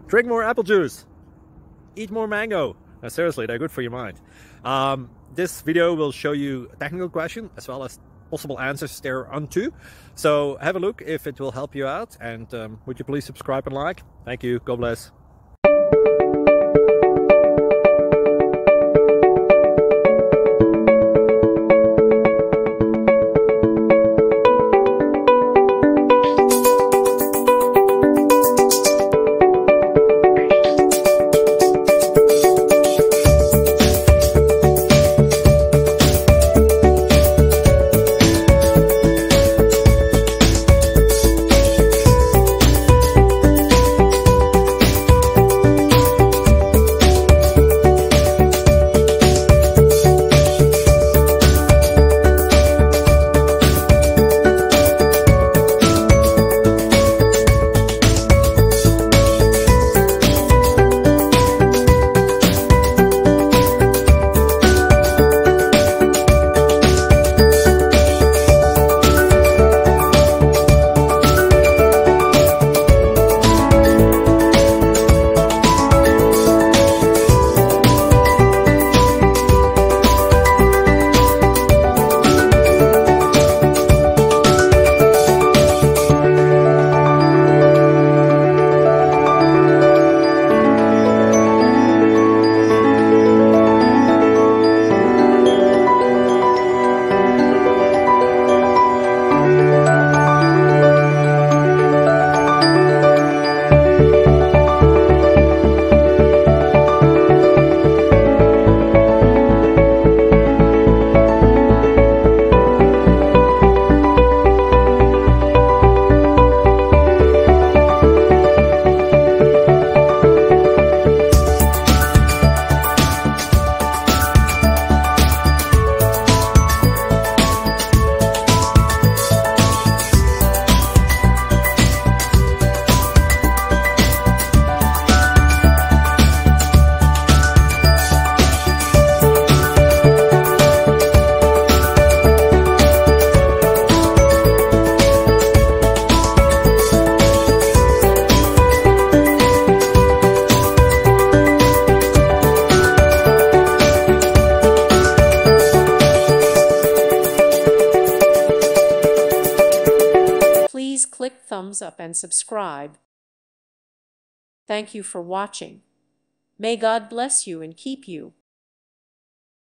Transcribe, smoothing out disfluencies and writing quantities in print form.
Drink more apple juice. Eat more mango. No, seriously, they're good for your mind. This video will show you a technical question as well as possible answers thereunto. So have a look if it will help you out, and would you please subscribe and like? Thank you. God bless. Please click thumbs up and subscribe. Thank you for watching. May God bless you and keep you.